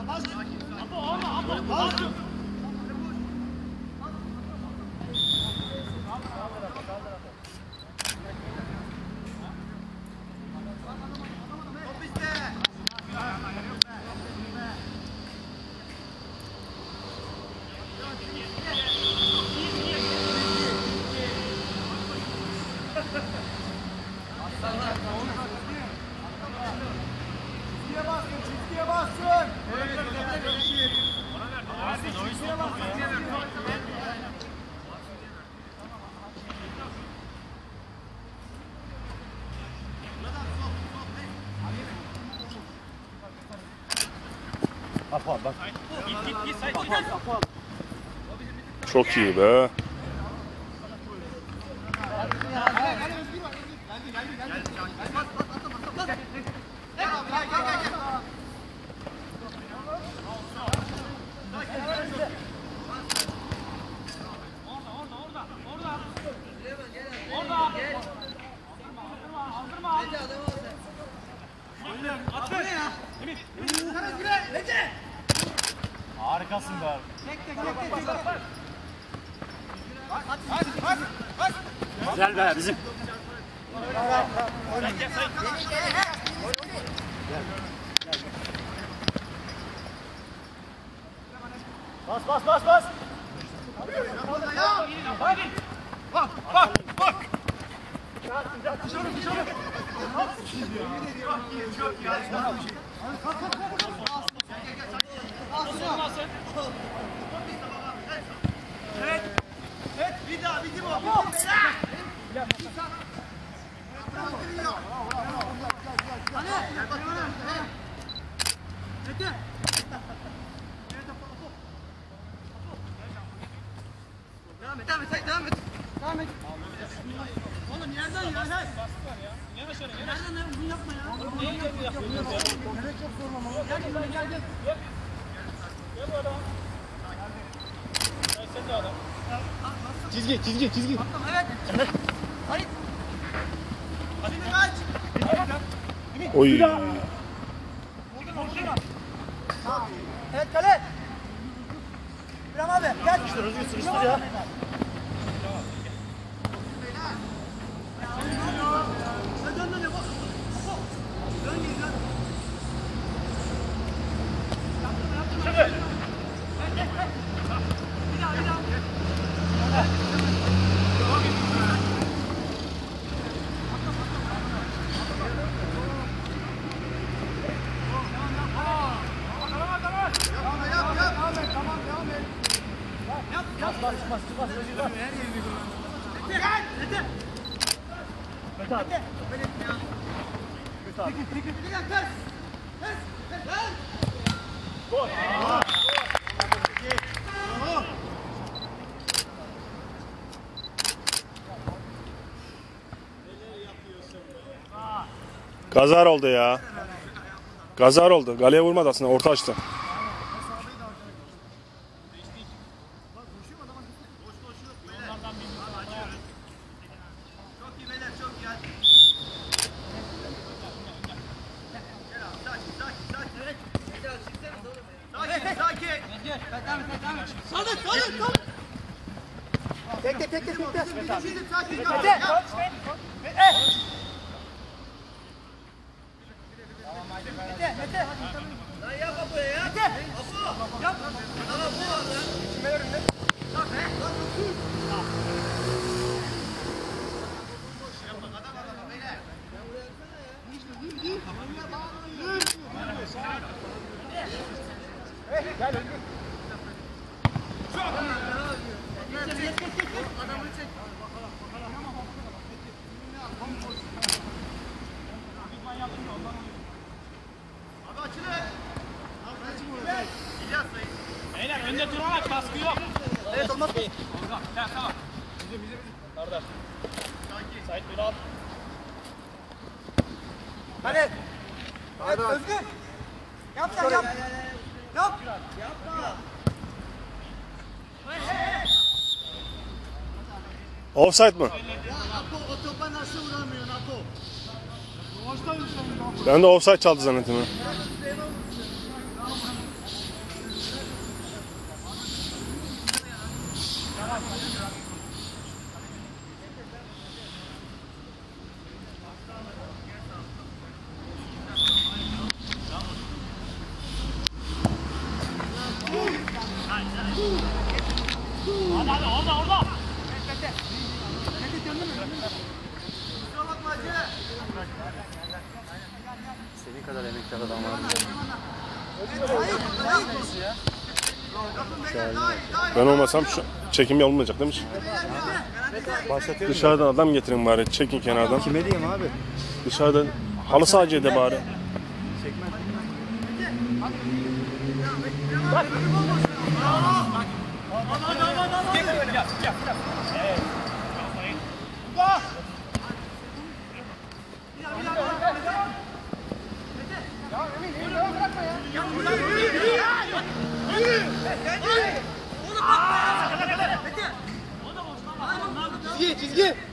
Çok iyi be. Harikasın be. Güzel be bizim. Bas bas bas bas. Bak bak bak. Dışarı dışarı. Çok iyi. Evet. Evet, bir daha bitti bu. Hadi. Mete. Devam et. Oğlum yerden ya. Yavaş yavaş. Nereden bunu yapma ya. Niye yapıyorsun? Gerek yok sormama. Gel. Gel bu adam. Sen de adam. Çizgi. Evet. Hadi kaç. Oy. Evet kale. İbrahim abi gel. Sürüştür ya. Gazar oldu ya. Gazar oldu. Galeye vurmadı aslında. Orta açtı. Beyler önde durarak baskı yok. Evet olmaz. Tamam. Bizim. Kardeş. Sait Bilal. Hadi. Evet Özgür. Yap sen yap. Yap. Yapma. Offside mı? O topa nasıl vuramıyorsun Apo? Ben de offside çaldı zannettim. Hadi orada. Senin kadar emektar adam var. Ben olmasam şu çekim olmayacak değil mi? Başlatıyorum. Dışarıdan adam getirin bari. Çekin kenardan. Kime diyeyim abi? Dışarıdan halı sahacıya de bari. Çekmez. Çizgi.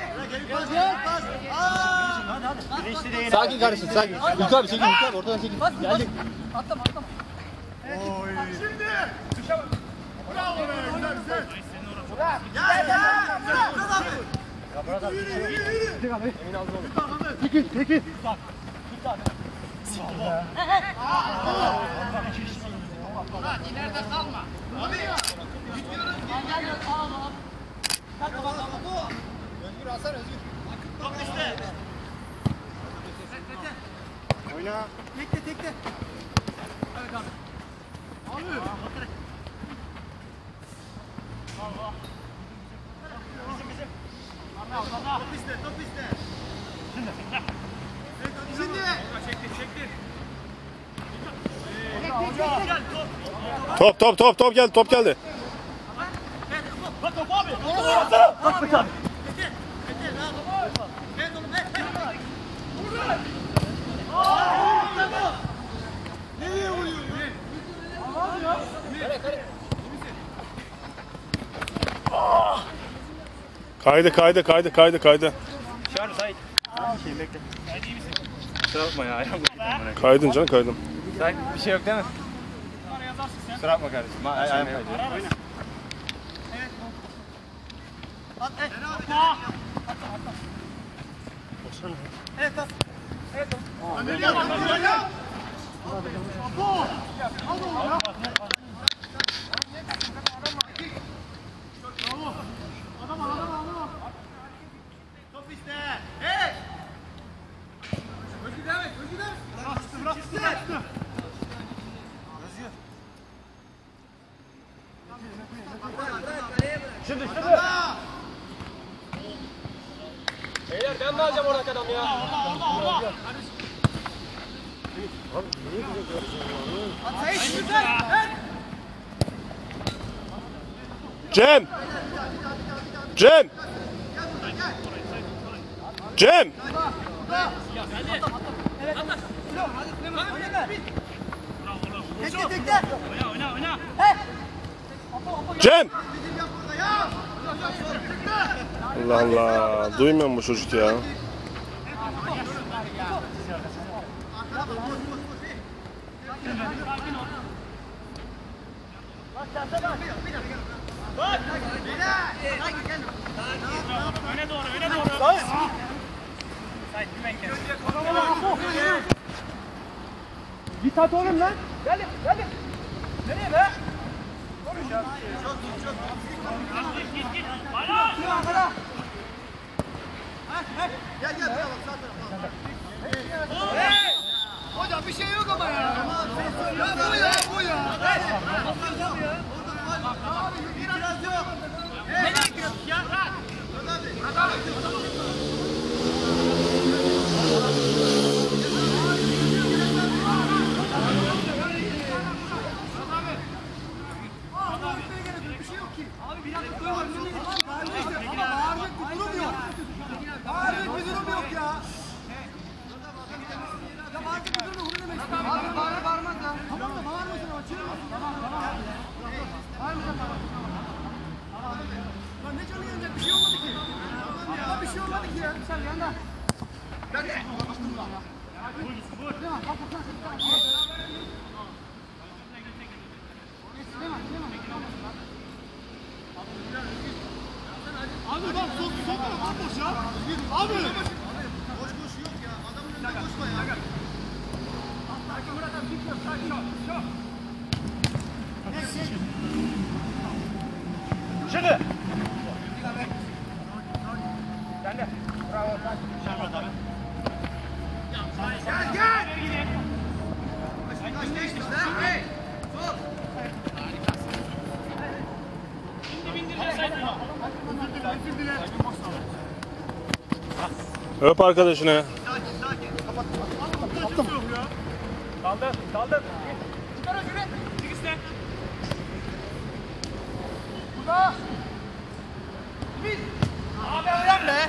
Sakin kardeşim sakin. Yukarı çekin yukarı ortadan çekin. Gelecek. Atlama. Oyna. Tekte. Top iste. Şimdi. Top geldi, top geldi. Bak top abi. Kaydı. Çağır Sait. Şey bekle. Kusura bakma ya. Kaydın canım kaydın. Sait bir şey yok değil mi? Bana yazarsın sen. Kusura bakma kardeşim. Ayağım kaydı. Ararız. Evet at. Top iste. Hey! Özgür devam et. Bıraktı. Beyler ben mi alacağım oradaki adam ya? Orada. At Sait güzel. Cem! Tekte. Oyna. Cem! Allah Allah. Duymuyor mu bu çocuk ya? Öne doğru. Git at oğlum lan. Geldim. Nereye be? Git. Hala. Gel buraya bak sağ tarafa. Hocam bir şey yok ama ya. Ya bu ya. Abi itiraz yok. Nereye gidiyorsun ya? Bir şey yok ki. Abi bir dakika koyalım. Bağıracak bir durum yok. Bağıracak bir durum yok ya. Ya bağıracak bir durum yok. Ne demek istiyorsun? Abi bağırmaz ya. Tamam da bağırmasın ama çığırmasın. Bağırmayacak ama. Lan ne canı yanacak? Bir şey olmadı ki. Ya bir şey olmadı ki ya. Sen yanda. Ben de. Abi bak sol taraf boş ya. Abi. Boş yok ya. Adamın önünde koşma ya. Sakin Murat abi. Sakin. Şimdi. Sen de. Bravo. Şerbat abi. Gel gel. Kaç değişti lan? Hey. Sol. Bindir saydın ha. Özür dilerim. Öp arkadaşını. Sakin sakin. Kaldır. Kaldır. Çıkar özürü. Çık işte. Burada. Ümit. Abi öğren be.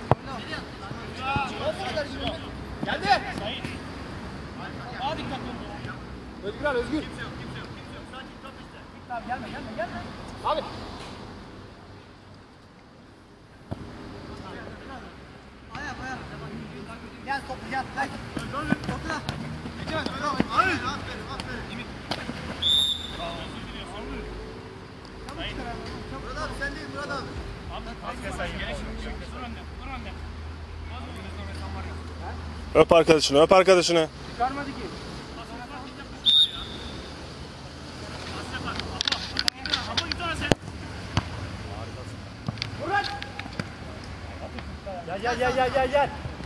Geldi. Sayın. Daha dikkatli ol. Özgür abi Özgür. Kimse yok. Sakin top işte. Tamam gelme. Abi. Ayak. Gel topla gel. Topla. Geçemez. Aferin. Murat abi sen değil Murat abi. Asker sayın. Gerek yok. Dur önde. Dur önde. Öp arkadaşını. Öp arkadaşını. Çıkarmadı ki. Gel.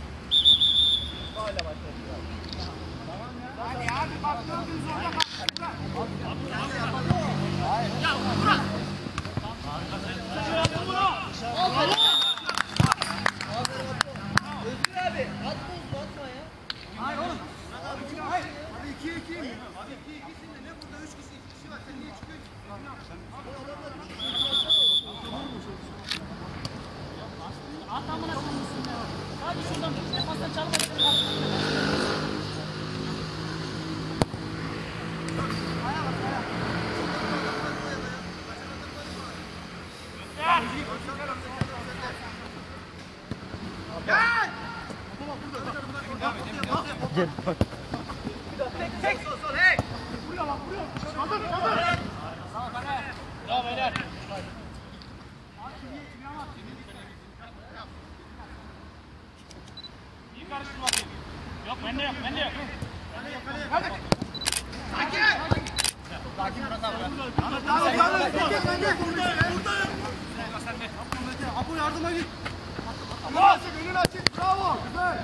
Özgür abi atma uzun atma ya. Hayır oğlum. Hayır. Abi 2-2 mi? Abi 2-2'sin de ne burada 3 kişi var. Sen niye çıkıyorsun? At amına koymuşsun ya. Sadece şuradan defastan çalmadı. Gel! Tek sol hey! Ya beyler. İyi karıştır bakayım. Yok bende yok. Sakin! Sakin Murat abi. Apo yardıma git. Önünü açık. Bravo. Güzel.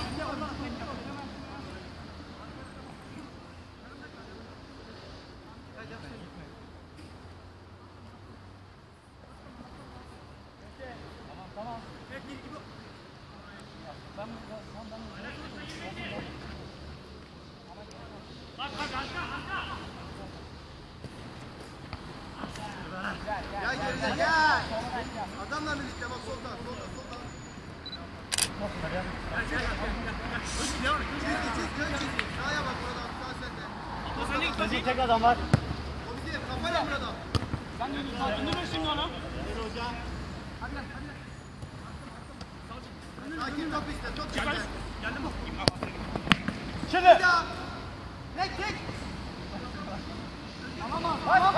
Gel geride gel. Adamla birlikte bak soldan. Çiz. Sağa bak Murat abi. Sağ sende. Tek adam var. O bizi kafayla Murat abi. Sen de ver şimdi onu. Sakin top işte. Top sende. Geldim bak. Bir daha. Tek. Tamam.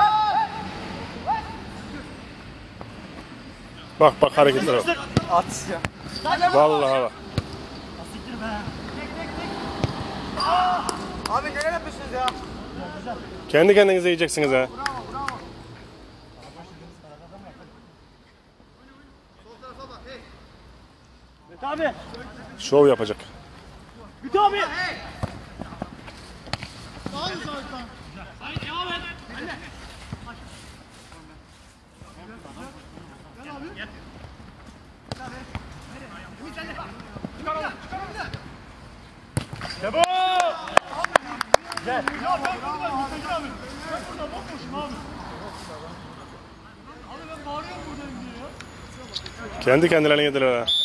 Bak hareketlere bak. At ya. Vallahi bak. Abi neler yapıyorsunuz ya? Kendi kendinize yiyeceksiniz ha. Sol tarafa bak. Hey. Mehmet abi. Şov yapacak. Mehmet abi. Hey. Hayır devam et. İşte bu. Gel. Ya ben buradan gideceğim abi. Ben burada bokmuşum abi. Abi ben bağırıyorum buradan diye ya. Kendi kendilerine yediler ha.